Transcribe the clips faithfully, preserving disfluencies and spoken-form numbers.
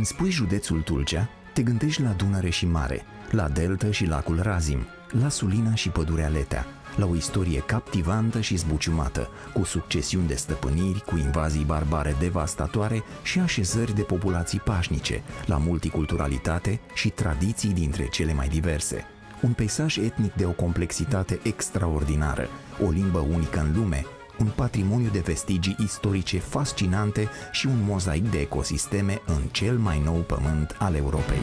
Când spui județul Tulcea, te gândești la Dunăre și mare, la deltă și lacul Razim, la Sulina și pădurea Letea, la o istorie captivantă și zbuciumată, cu succesiuni de stăpâniri, cu invazii barbare devastatoare și așezări de populații pașnice, la multiculturalitate și tradiții dintre cele mai diverse. Un peisaj etnic de o complexitate extraordinară, o limbă unică în lume, un patrimoniu de vestigii istorice fascinante și un mozaic de ecosisteme în cel mai nou pământ al Europei.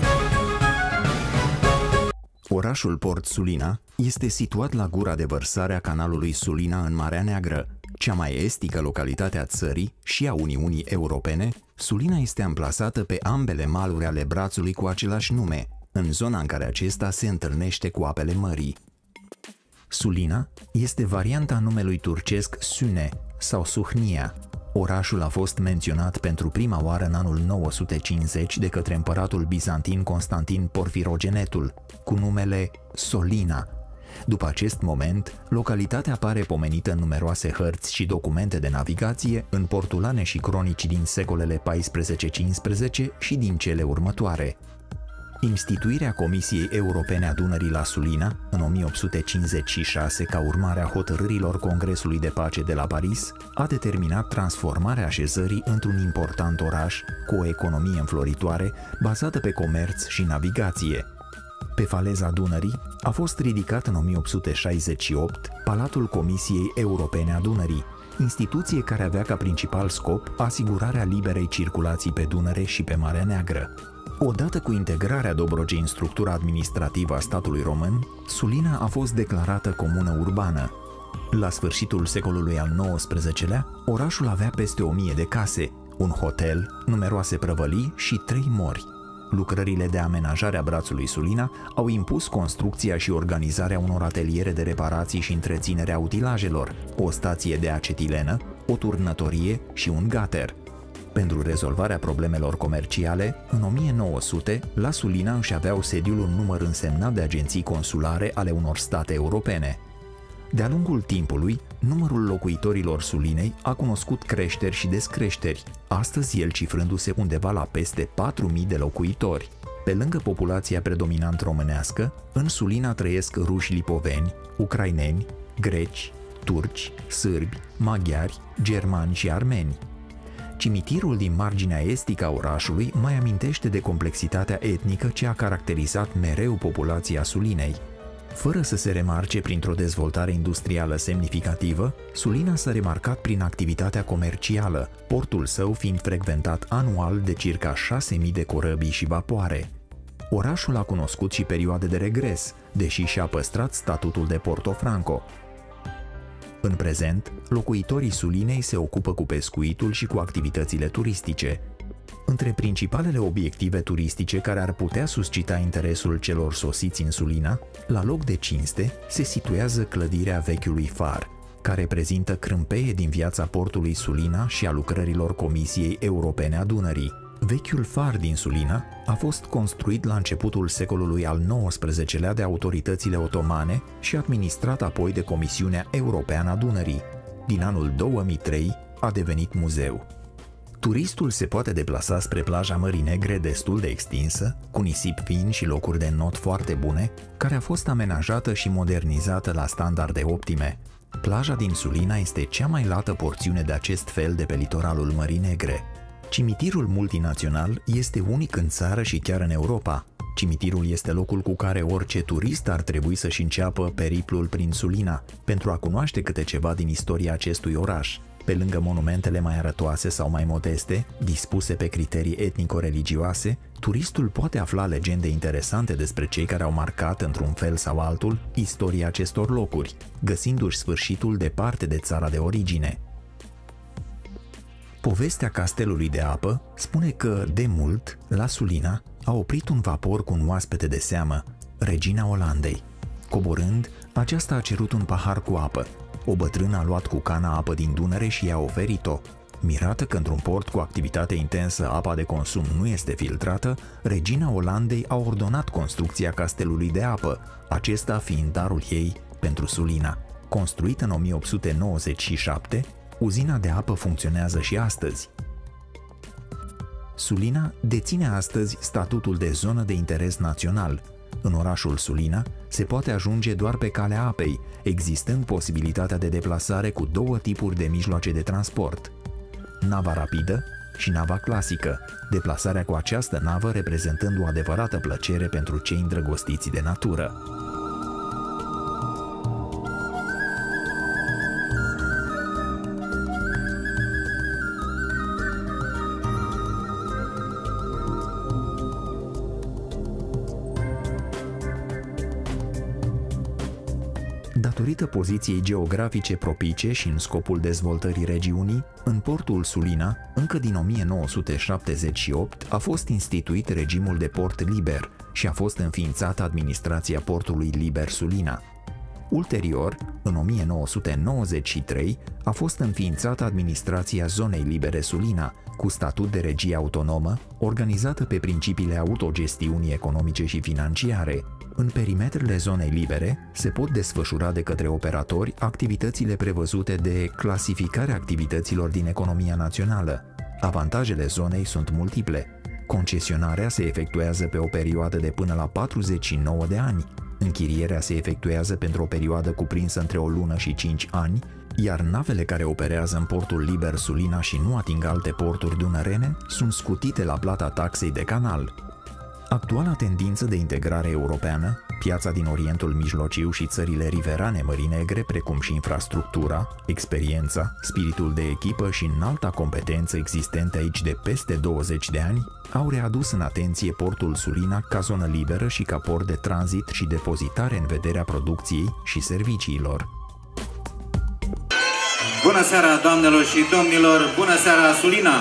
Orașul Port Sulina este situat la gura de vărsare a canalului Sulina în Marea Neagră, cea mai estică localitate a țării și a Uniunii Europene. Sulina este amplasată pe ambele maluri ale brațului cu același nume, în zona în care acesta se întâlnește cu apele mării. Sulina este varianta numelui turcesc Süne sau Suhnia. Orașul a fost menționat pentru prima oară în anul nouă sute cincizeci de către împăratul bizantin Constantin Porfirogenetul, cu numele Solina. După acest moment, localitatea apare pomenită în numeroase hărți și documente de navigație, în portulane și cronici din secolele paisprezece cincisprezece și din cele următoare. Instituirea Comisiei Europene a Dunării la Sulina, în o mie opt sute cincizeci și șase, ca urmare a hotărârilor Congresului de Pace de la Paris, a determinat transformarea așezării într-un important oraș cu o economie înfloritoare bazată pe comerț și navigație. Pe faleza Dunării a fost ridicat în o mie opt sute șaizeci și opt Palatul Comisiei Europene a Dunării, instituție care avea ca principal scop asigurarea liberei circulații pe Dunăre și pe Marea Neagră. Odată cu integrarea Dobrogei în structura administrativă a statului român, Sulina a fost declarată comună urbană. La sfârșitul secolului al nouăsprezecelea, orașul avea peste o mie de case, un hotel, numeroase prăvălii și trei mori. Lucrările de amenajare a brațului Sulina au impus construcția și organizarea unor ateliere de reparații și întreținere a utilajelor, o stație de acetilenă, o turnătorie și un gater. Pentru rezolvarea problemelor comerciale, în o mie nouă sute, la Sulina își aveau sediul un număr însemnat de agenții consulare ale unor state europene. De-a lungul timpului, numărul locuitorilor Sulinei a cunoscut creșteri și descreșteri, astăzi el cifrându-se undeva la peste patru mii de locuitori. Pe lângă populația predominant românească, în Sulina trăiesc ruși lipoveni, ucraineni, greci, turci, sârbi, maghiari, germani și armeni. Cimitirul din marginea estică a orașului mai amintește de complexitatea etnică ce a caracterizat mereu populația Sulinei. Fără să se remarce printr-o dezvoltare industrială semnificativă, Sulina s-a remarcat prin activitatea comercială, portul său fiind frecventat anual de circa șase mii de corăbii și vapoare. Orașul a cunoscut și perioade de regres, deși și-a păstrat statutul de Porto Franco. În prezent, locuitorii Sulinei se ocupă cu pescuitul și cu activitățile turistice. Între principalele obiective turistice care ar putea suscita interesul celor sosiți în Sulina, la loc de cinste se situează clădirea vechiului far, care prezintă crâmpeie din viața portului Sulina și a lucrărilor Comisiei Europene a Dunării. Vechiul far din Sulina a fost construit la începutul secolului al nouăsprezecelea de autoritățile otomane și administrat apoi de Comisiunea Europeană a Dunării. Din anul două mii trei a devenit muzeu. Turistul se poate deplasa spre plaja Mării Negre destul de extinsă, cu nisip fin și locuri de înot foarte bune, care a fost amenajată și modernizată la standarde optime. Plaja din Sulina este cea mai lată porțiune de acest fel de pe litoralul Mării Negre. Cimitirul multinațional este unic în țară și chiar în Europa. Cimitirul este locul cu care orice turist ar trebui să-și înceapă periplul prin Sulina, pentru a cunoaște câte ceva din istoria acestui oraș. Pe lângă monumentele mai arătoase sau mai modeste, dispuse pe criterii etnico-religioase, turistul poate afla legende interesante despre cei care au marcat, într-un fel sau altul, istoria acestor locuri, găsindu-și sfârșitul departe de țara de origine. Povestea castelului de apă spune că, de mult, la Sulina a oprit un vapor cu un oaspete de seamă, regina Olandei. Coborând, aceasta a cerut un pahar cu apă. O bătrână a luat cu cana apă din Dunăre și i-a oferit-o. Mirată că într-un port cu activitate intensă apa de consum nu este filtrată, regina Olandei a ordonat construcția castelului de apă, acesta fiind darul ei pentru Sulina. Construită în o mie opt sute nouăzeci și șapte, uzina de apă funcționează și astăzi. Sulina deține astăzi statutul de zonă de interes național. În orașul Sulina se poate ajunge doar pe calea apei, existând posibilitatea de deplasare cu două tipuri de mijloace de transport: nava rapidă și nava clasică, deplasarea cu această navă reprezentând o adevărată plăcere pentru cei îndrăgostiți de natură. Datorită poziției geografice propice și în scopul dezvoltării regiunii, în portul Sulina, încă din o mie nouă sute șaptezeci și opt, a fost instituit regimul de port liber și a fost înființată administrația portului liber Sulina. Ulterior, în o mie nouă sute nouăzeci și trei, a fost înființată administrația zonei libere Sulina, cu statut de regie autonomă, organizată pe principiile autogestiunii economice și financiare. În perimetrele zonei libere se pot desfășura de către operatori activitățile prevăzute de clasificarea activităților din economia națională. Avantajele zonei sunt multiple. Concesionarea se efectuează pe o perioadă de până la patruzeci și nouă de ani. Închirierea se efectuează pentru o perioadă cuprinsă între o lună și cinci ani, iar navele care operează în portul liber Sulina și nu ating alte porturi dunărene sunt scutite la plata taxei de canal. Actuala tendință de integrare europeană, piața din Orientul Mijlociu și țările riverane Mării Negre, precum și infrastructura, experiența, spiritul de echipă și înalta competență existente aici de peste douăzeci de ani, au readus în atenție portul Sulina ca zonă liberă și ca port de tranzit și depozitare în vederea producției și serviciilor. Bună seara, doamnelor și domnilor! Bună seara, Sulina!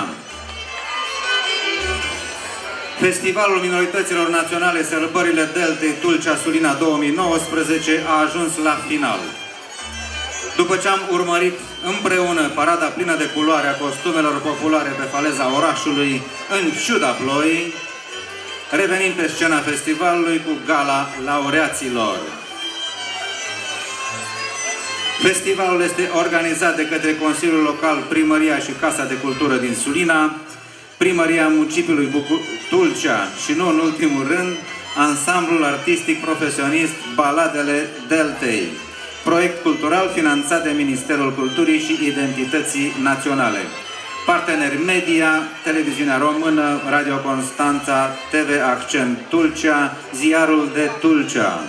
Festivalul Minorităților Naționale Sărbările Deltei Tulcea-Sulina două mii nouăsprezece a ajuns la final. După ce am urmărit împreună parada plină de culoare a costumelor populare pe faleza orașului, în ciuda ploii, revenim pe scena festivalului cu gala laureaților. Festivalul este organizat de către Consiliul Local, Primăria și Casa de Cultură din Sulina, Primăria Municipiului Tulcea și, nu în ultimul rând, Ansamblul Artistic Profesionist Baladele Deltei, proiect cultural finanțat de Ministerul Culturii și Identității Naționale. Parteneri media, Televiziunea Română, Radio Constanța, T V Accent Tulcea, Ziarul de Tulcea.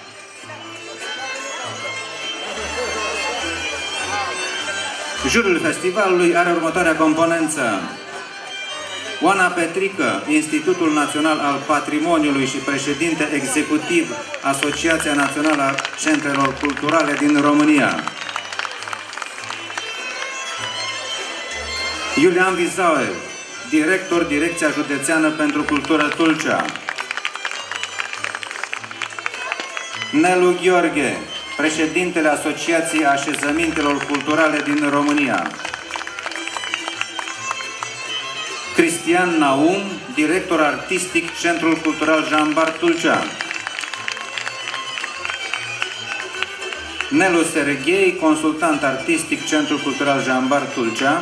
Jurul festivalului are următoarea componență: Oana Petrică, Institutul Național al Patrimoniului și președinte executiv Asociația Națională a Centrelor Culturale din România. Iulian Vizaue, director Direcția Județeană pentru Cultură Tulcea. Nelu Gheorghe, președintele Asociației Așezămintelor Culturale din România. Cristian Naum, director artistic Centrul Cultural Jambar Tulcea. Nelu Serghei, consultant artistic Centrul Cultural Jambar Tulcea.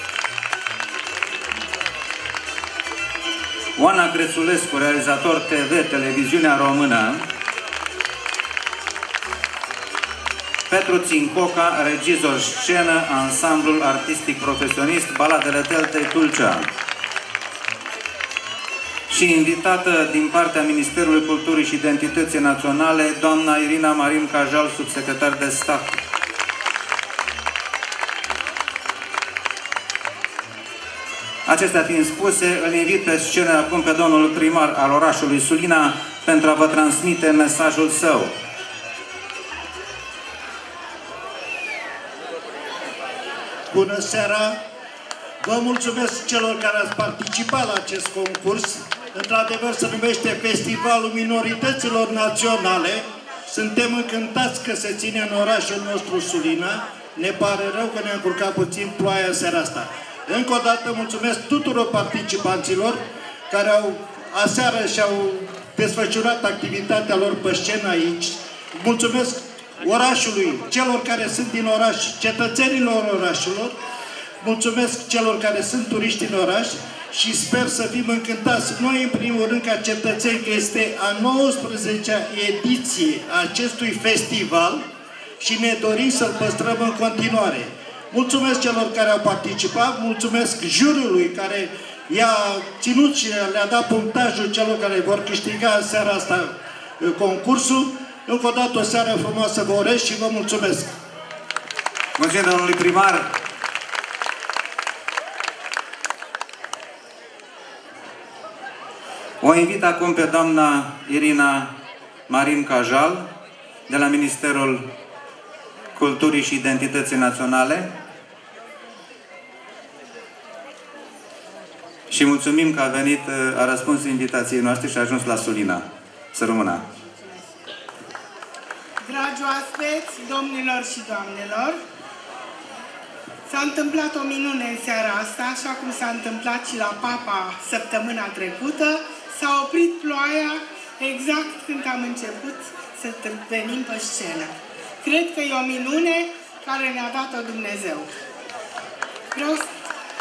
Oana Crețulescu, realizator T V, Televiziunea Română. Petru Țincoca, regizor scenă, Ansamblul Artistic Profesionist Baladele Deltei Tulcea. Și invitată din partea Ministerului Culturii și Identității Naționale, doamna Irina Marin Cajal, subsecretar de stat. Acestea fiind spuse, îl invit pe scenă acum pe domnul primar al orașului Sulina pentru a vă transmite mesajul său. Bună seara! Vă mulțumesc celor care ați participat la acest concurs. Într-adevăr se numește Festivalul Minorităților Naționale. Suntem încântați că se ține în orașul nostru Sulina. Ne pare rău că ne-a încurcat puțin ploaia în seara asta. Încă o dată mulțumesc tuturor participanților care au aseară și-au desfășurat activitatea lor pe scenă aici. Mulțumesc orașului, celor care sunt din oraș, cetățenilor orașelor. Mulțumesc celor care sunt turiști în oraș și sper să fim încântați noi, în primul rând, ca cetățeni, că este a nouăsprezecea ediție a acestui festival și ne dorim să-l păstrăm în continuare. Mulțumesc celor care au participat, mulțumesc juriului care i-a ținut și le-a dat punctajul celor care vor câștiga în seara asta concursul. Încă o dată o seară frumoasă vă urez și vă mulțumesc. Mulțumesc domnului primar. O invit acum pe doamna Irina Marin Cajal de la Ministerul Culturii și Identității Naționale. Și mulțumim că a venit, a răspuns invitației noastre și a ajuns la Sulina. Să rămână. Dragi oaspeți, domnilor și doamnelor, s-a întâmplat o minune în seara asta, așa cum s-a întâmplat și la Papa săptămâna trecută. S-a oprit ploaia exact când am început să venim pe scenă. Cred că e o minune care ne-a dat-o Dumnezeu. Vreau să...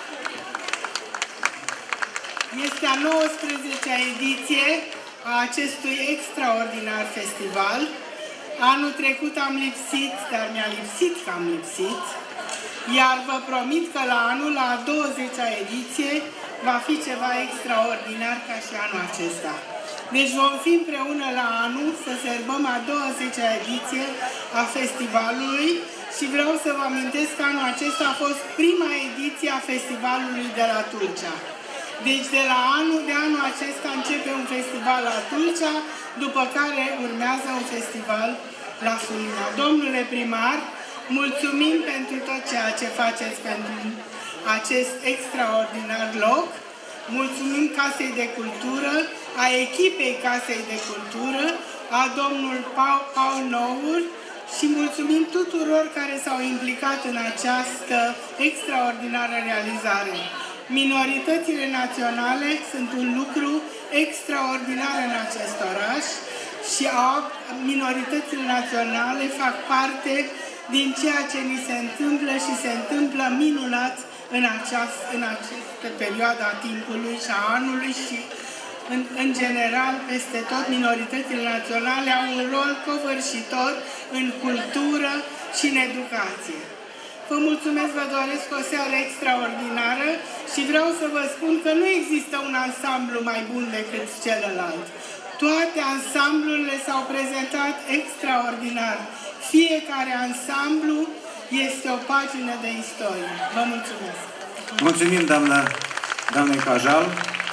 Este a nouăsprezecea ediție a acestui extraordinar festival. Anul trecut am lipsit, dar mi-a lipsit că am lipsit, iar vă promit că la anul, la a douăzecea ediție, va fi ceva extraordinar ca și anul acesta. Deci vom fi împreună la anul să sărbăm a douăzecea ediție a festivalului și vreau să vă amintesc că anul acesta a fost prima ediție a festivalului de la Tulcea. Deci de la anul de anul acesta începe un festival la Tulcea, după care urmează un festival la Sulina. Domnule primar, mulțumim pentru tot ceea ce faceți pentru acest extraordinar loc. Mulțumim Casei de Cultură, a echipei Casei de Cultură, a domnul Paul Nour și mulțumim tuturor care s-au implicat în această extraordinară realizare. Minoritățile naționale sunt un lucru extraordinar în acest oraș și minoritățile naționale fac parte din ceea ce ni se întâmplă și se întâmplă minunat în, aceast, în această perioadă a timpului și a anului și în, în general peste tot minoritățile naționale au un rol covârșitor în cultură și în educație. Vă mulțumesc, vă doresc o seară extraordinară și vreau să vă spun că nu există un ansamblu mai bun decât celălalt. Toate ansamblurile s-au prezentat extraordinar. Fiecare ansamblu este o pagină de istorie. Vă mulțumesc! Mulțumim, doamna, doamnei Cajal.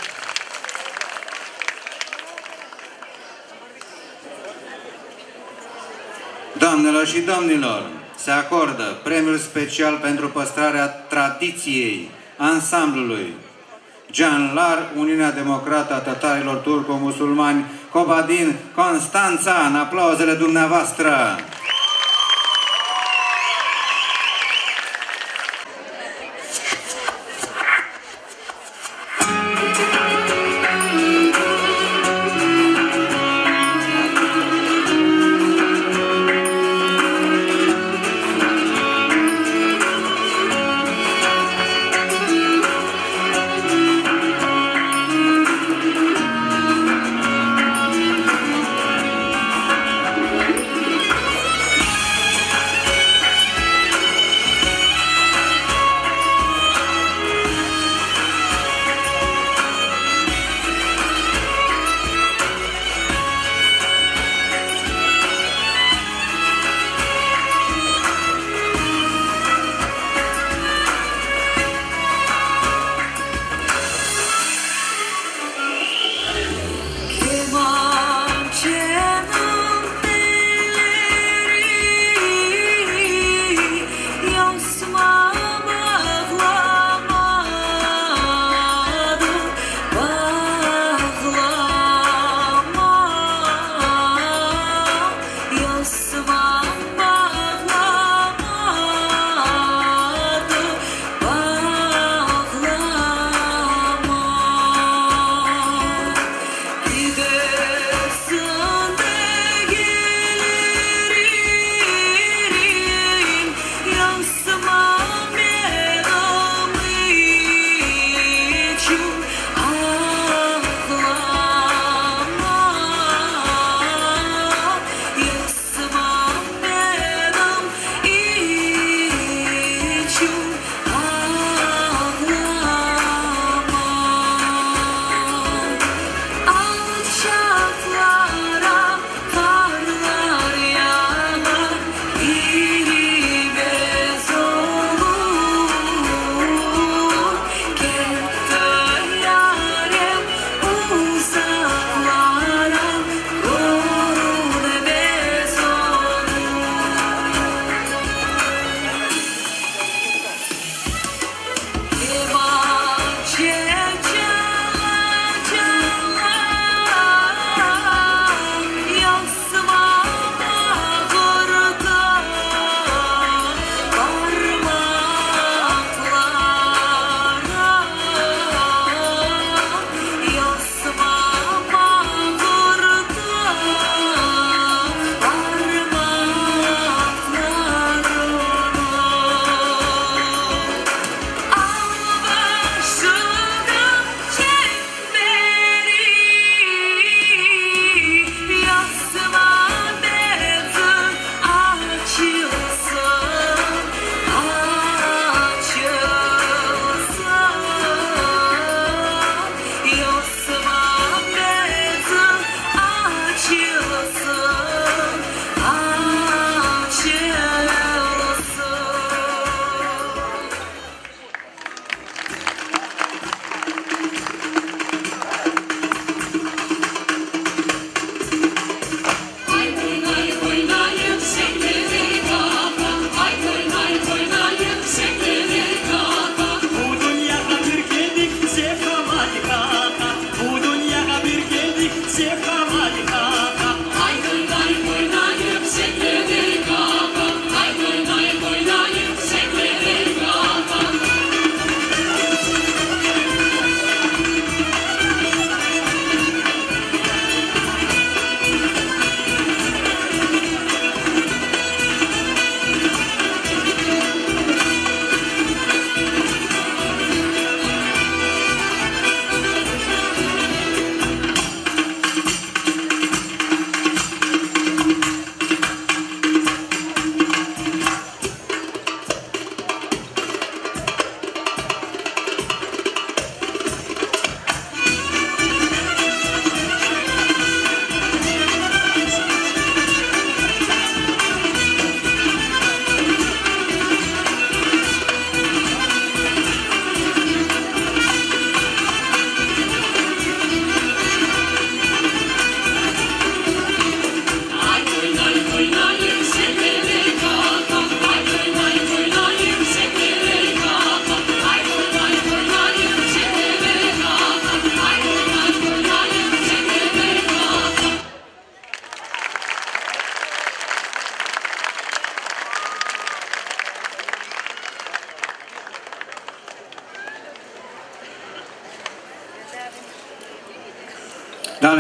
Doamnelor și domnilor, se acordă premiul special pentru păstrarea tradiției ansamblului Canlar, Uniunea Democrată a Tătarilor Turco-Musulmani, Cobadin, Constanța, în aplauzele dumneavoastră.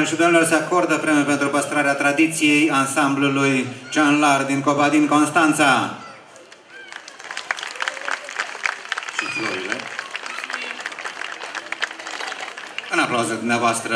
și domnilor, se acordă premiul pentru păstrarea tradiției ansamblului Ceanlar din Cobadin, Constanța. Și florile. În aplauze dumneavoastră.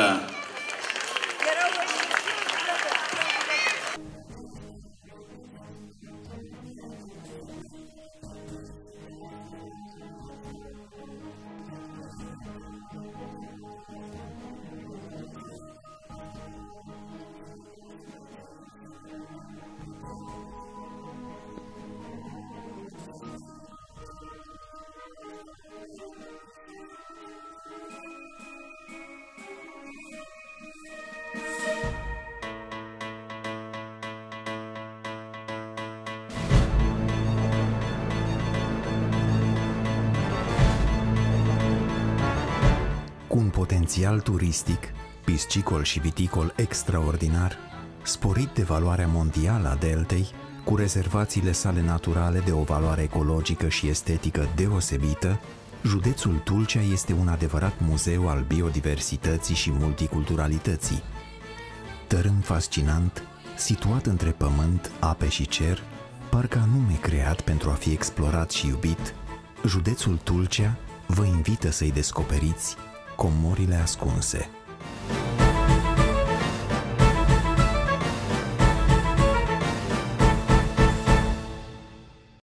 Cu un potențial turistic, piscicol și viticol extraordinar, sporit de valoarea mondială a deltei, cu rezervațiile sale naturale de o valoare ecologică și estetică deosebită, județul Tulcea este un adevărat muzeu al biodiversității și multiculturalității. Tărâm fascinant, situat între pământ, ape și cer, parcă anume creat pentru a fi explorat și iubit, județul Tulcea vă invită să-i descoperiți comorile ascunse.